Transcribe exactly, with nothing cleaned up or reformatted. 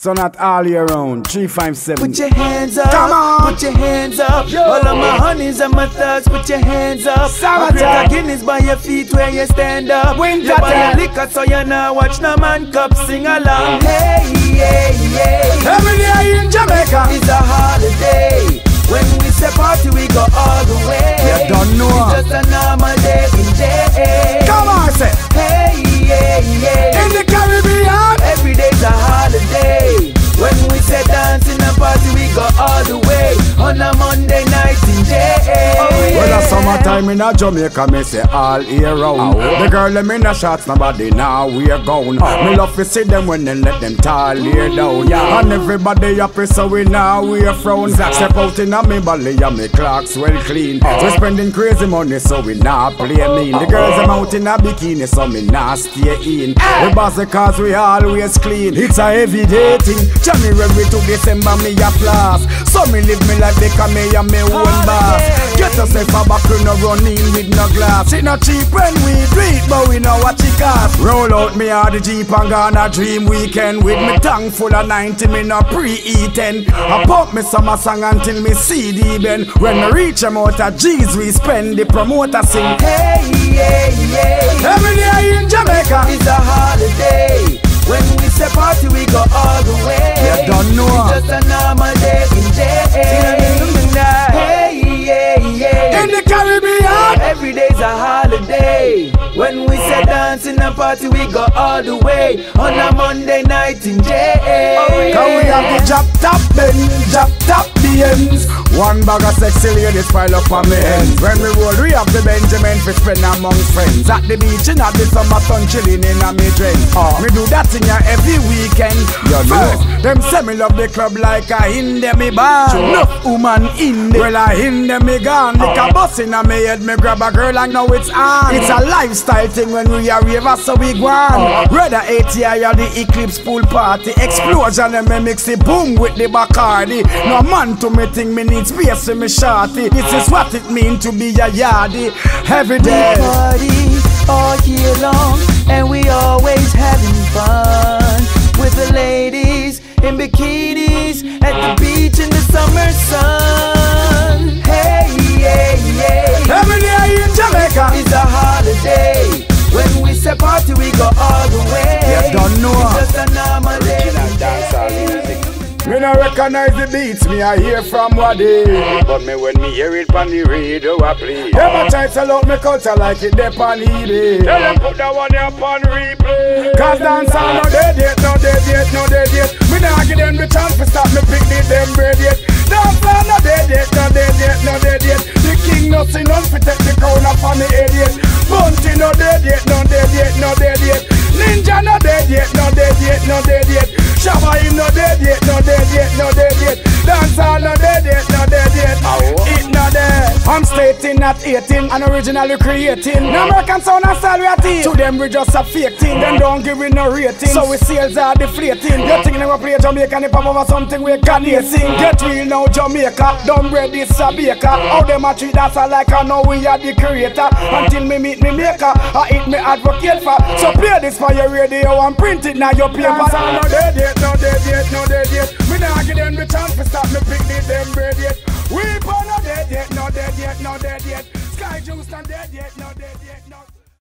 So not all year round, three five seven. Put your hands up, come on, put your hands up. Yo. All of my honeys and my thugs, put your hands up. Summertime. Guinness by your feet where you stand up. Winter you buy time. your liquor so you now watch no man cup sing along. Hey, yeah, yeah. Every day in Jamaica it's a holiday. When we say party, we go all the way. You don't know. It's just a normal day in J. Come on, say. Hey, yeah, yeah. In the Caribbean, every day's a holiday. When we say dance in a party, we go all the way. On a Monday night in J. Oh, yeah. Well, a summertime in a Jamaica, me say all year round. Oh. The girl them in a shots, nobody now we're gone. Oh. Me love to see them when they let them tall lay down. Yeah. And everybody happy, so we now we're frown. Exactly. Step out in a me belly and me clocks well clean. Oh. We spending crazy money, so we not play mean. The girls them out in a bikini, so me not stay in. We boss the cause we always clean. It's a everyday thing. January to December me a floss. So me live me life because me a me own boss. Get yourself a back, you no run in with no glass. It not cheap when we do it, but we know what it cost. Roll out me a the Jeep and gonna dream weekend. With me tank full of ninety, me no pre-eaten. I pump me summer song until me C D bend. When me reach amount of G's we spend, the promoter sing. Hey, yeah, yeah. Every day in Jamaica it's a holiday. When we say party, we go all the way. You don't know. It's just a normal day in J. Hey, yeah, yeah. In the Caribbean, every day's a holiday. When we say dance in a party, we go all the way. On a Monday night in J. Oh, yeah. Cause we have the drop top Benz, drop top B Ms. One bag of sexy ladies pile up on me ends. When we roll, we have the Benjamin for spend among friends. At the beach in the summer sun chilling in a me drink. Oh, me do that thing every weekend. You First, know. Them say me love the club like a Hinde me bar. Sure. Enough woman in there. Well, I Hinde me gone. Like oh. a bus in a me head, me grab a girl and now it's on. It's a lifestyle thing when we are ravers, so we go on. Rather A T I or the Eclipse pool party. Explosion and me mix it boom with the Bacardi. No man to me think me need space for me shorty. This is what it mean to be a yardie. Every day we party all year long, and we always having fun with the ladies in bikinis at the beach in the summer sun. Hey, yeah, yeah. Every day in Jamaica it's a holiday. When we say party, we go all the way. You don't know. It's just a normal day. Me no recognize the beats, me I hear from Wadi. But me when me hear it on the radio I play. Them a try sell out me culture like it dep on eBay. Tell them put that one up on replay. Cause dance all no dead yet, no dead yet, no dead yet. Me nah give them the chance to stop me pick the them bread yet. Dance all no dead yet, no dead yet, no dead yet. The king no see none fi take the crown up on the head yet. Bunty no dead yet, no dead yet, no dead yet. Ninja no dead yet, no dead yet, no dead yet. Shabba him no dead yet, no dead yet, no dead yet. Dance all no dead yet, no dead yet. Oh. It no dead. I'm stating, not eighteen, and originally creating. No American sound and style we are team. To them we just a fake thing. Them don't give it no rating. So we sales are deflating. You think they will play Jamaica and if I'm over something we can sing. Get real now Jamaica, don't bread this a baker. How them a treat us like I know we are the creator. Until me meet me maker, I eat me advocate for. So play this for your radio and print it now your paper. Dance all no dead yet, no dead yet, no dead yet. Me nah give them the chance to stop me pick the them bread yet. We no dead yet, no dead yet, no dead yet. Sky Juice not dead yet, no dead yet, no.